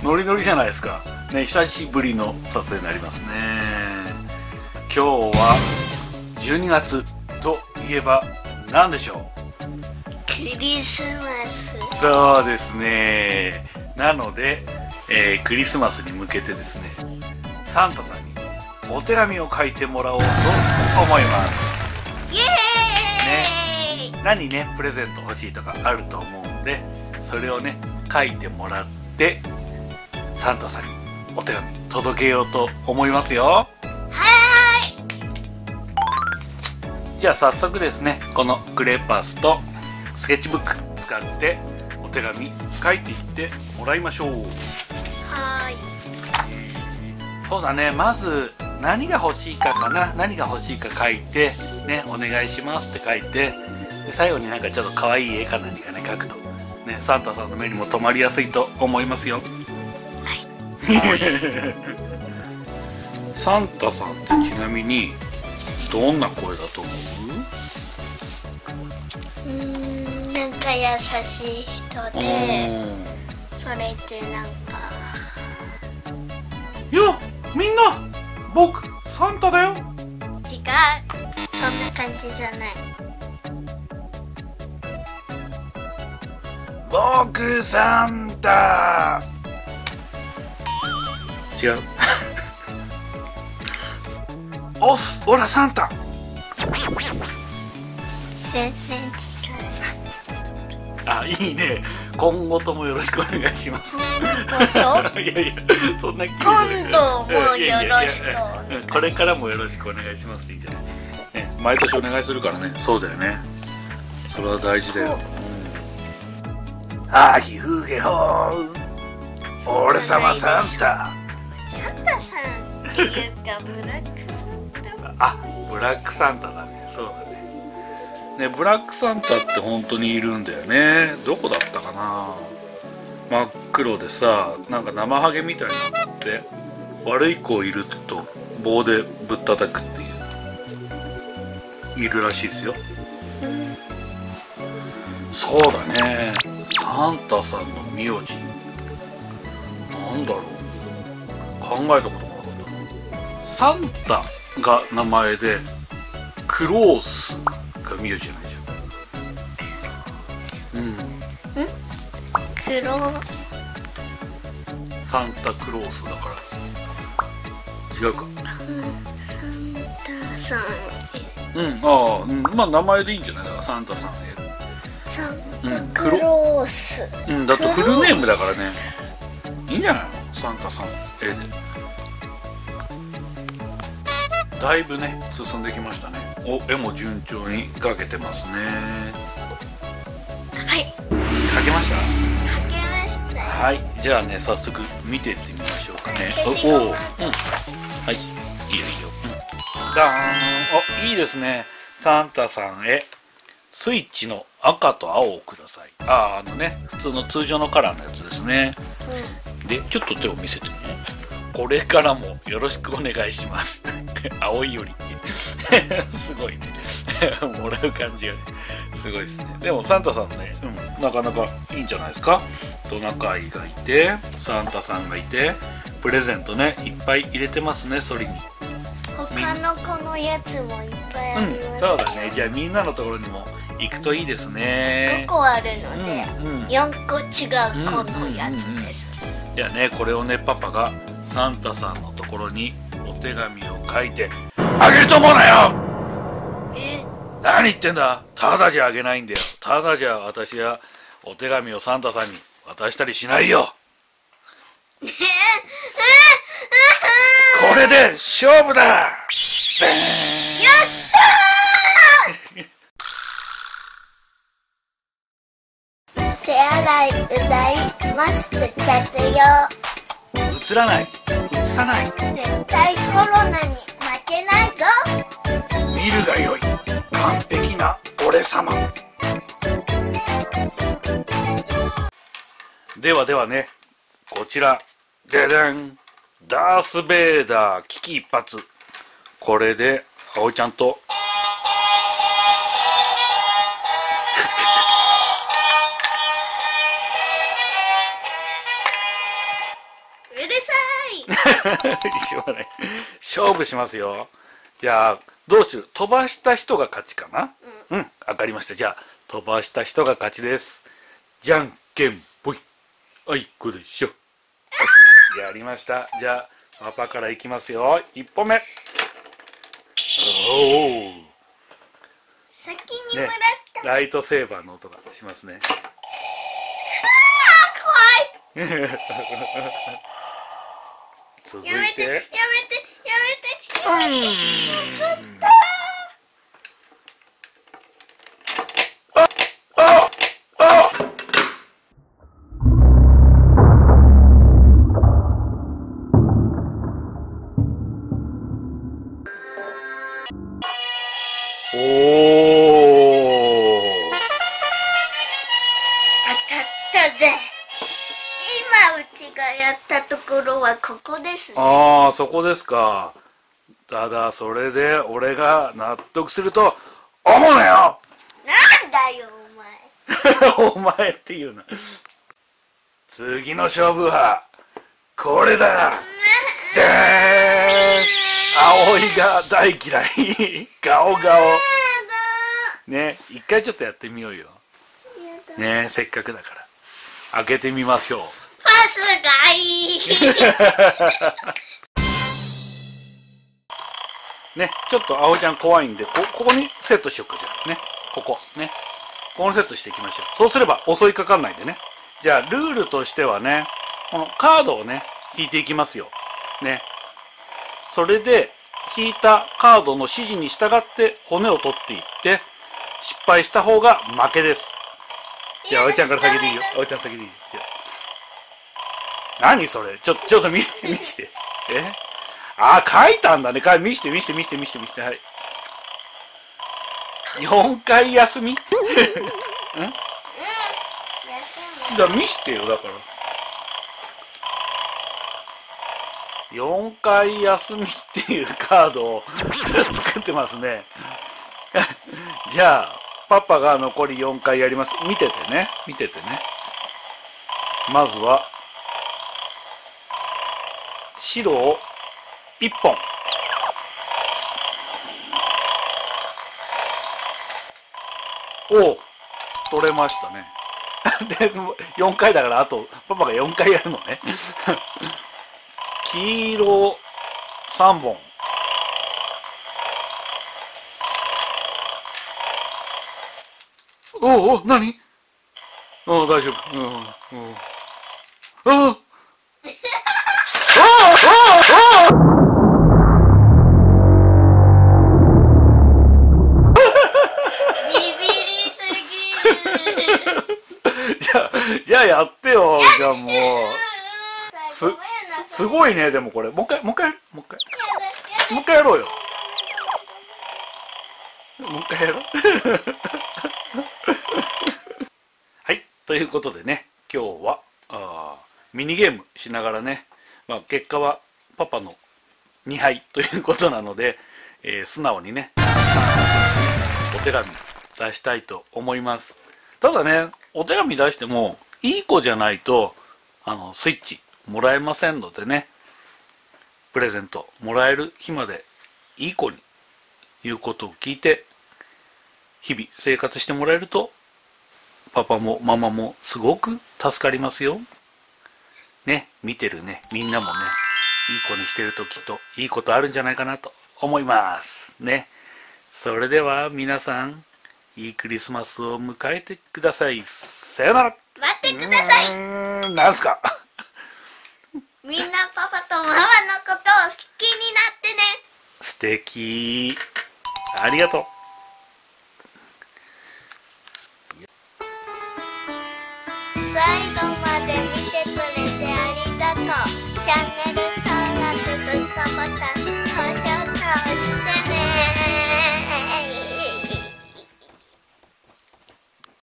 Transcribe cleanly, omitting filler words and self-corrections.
ノリノリじゃないですかね。久しぶりの撮影になりますね。今日は12月といえば何でしょう。 クリスマス。 そうですね。なので、クリスマスに向けてですね、サンタさんにお手紙を書いてもらおうと思います。 イエーイ、 何ね、プレゼント欲しいとかあると思うんで、それをね書いてもらってサンタさんにお手紙届けようと思いますよ。 はじゃあ早速ですね、このクレパスとスケッチブック使ってお手紙書いていってもらいましょう。 ーい。はそうだね、まず何が欲しいかかな。何が欲しいか書いてね、お願いしますって書いて、で最後になんかちょっと可愛い絵か何かね書くとね、サンタさんの目にも留まりやすいと思いますよ。サンタさんってちなみにどんな声だと思う？ なんか優しい人で、それでなんかよみんな、僕サンタだよ。 違う、そんな感じじゃない。 僕サンタ。違う。おっ、ほらサンタ。 全然違う。 あ、いいね。今後ともよろしくお願いします。いやいや、そんな今度もよろしく。 これからもよろしくお願いしますっていいじゃない。ね、毎年お願いするからね。そうだよね。それは大事だよ。あひふへほー。俺様サンタ。 サンタさんっていうかブラックサンタ。 あ、ブラックサンタだね。そうだね。ね、ブラックサンタって本当にいるんだよね。どこだったかな。真っ黒でさ、なんか生ハゲみたいなのって悪い子いると棒でぶったたくっていういるらしいですよ。そうだね。サンタさんの名字なんだろう。考えたことなかった。サンタが名前でクロースが名字じゃないじゃん。サンタクロースだから違うか。 サンタさん。 まあ名前でいいんじゃない。だからサンタさんへ。 サンタクロース。 だってフルネームだからね。いいんじゃないの、サンタさん絵で。だいぶね進んできましたね。絵も順調に描けてますね。 はい。 描けました。 描けました。 はい、じゃあね早速見ていってみましょうかね。はい、いいよいいよ。ダーン。いいですね。サンタさんへスイッチの赤と青をください。普通の通常のカラーのやつですね。でちょっと手を見せてね。これからもよろしくお願いします。青いよりすごいね。もらう感じがねすごいですね。でもサンタさんね、なかなかいいんじゃないですか。トナカイがいてサンタさんがいてプレゼントねいっぱい入れてますね。それに他の子のやつもいっぱいあります。 そうだね。じゃあみんなのところにも行くといいですね。 5個あるので、4個違う子のやつです。 いやね、これをねパパがサンタさんのところにお手紙を書いてあげると思うなよ。何言ってんだ。ただじゃあげないんだよ。ただじゃ私はお手紙をサンタさんに渡したりしないよ。これで勝負だ。よっしゃー。手洗い、うがい、マスク着用。 映らない、映さない。 絶対コロナに負けないぞ。 見るがよい。完璧な俺様。ではではね、こちらででん、ダース・ベイダー危機一髪。これで葵ちゃんとさい。 しょうがない。勝負しますよ。じゃあどうする？飛ばした人が勝ちかな。うん、わかりました。じゃあ飛ばした人が勝ちです。じゃんけんぽい。あいこでしょ。やりました。じゃあパパからいきますよ。1本目。おお、 先に漏らした。 ライトセーバーの音がしますね。 怖い。 続いてやめてやめてやめて。よかった。 おお、 当たったぜ。今うちがやったところはここですね。 ああ、そこですか。ただそれで俺が納得すると思うなよ。 なんだよお前っていうな。次の勝負はこれだ。でーん、葵が大嫌い。ガオガオね、一回ちょっとやってみようよね、せっかくだから開けてみましょう。 パスがいい。 ね、ちょっと葵ちゃん怖いんで、ここにセットしようか。じゃあね、ここのセットしていきましょう。そうすれば襲いかかんないでね。じゃあルールとしてはね、このカードをね引いていきますよね。それで引いたカードの指示に従って骨を取っていって、失敗した方が負けです。じゃあ葵ちゃんから先でいいよ。葵ちゃん先でいい。じゃあ何それ、ちょっと見して。あ、書いたんだね。見して。はい。4回休み。じゃあ見してよ。だから4回休みっていうカードを作ってますね。じゃあパパが残り4回やります。見ててね。まずは白を1本。おお、取れましたね。で4回だから、あとパパが4回やるのね。黄色3本。おお、何？大丈夫。ああじゃあやってよ。じゃあもうすごいね。でもこれもう一回やろうよ。もう一回やろう。はい、ということでね、今日はミニゲームしながらね、結果はパパの2敗ということなので、素直にねお手紙出したいと思います。ただね、お手紙出してもいい子じゃないとスイッチもらえませんのでね、プレゼントもらえる日までいい子に言うことを聞いて日々生活してもらえると、パパもママもすごく助かりますよね。見てるねみんなもね、いい子にしてるときっといいことあるんじゃないかなと思いますね。それでは皆さん、いいクリスマスを迎えてください。さよなら。 待ってください。 なんすか。 みんなパパとママのことを好きになってね。 素敵、ありがとう。 最後まで見てくれてありがとう。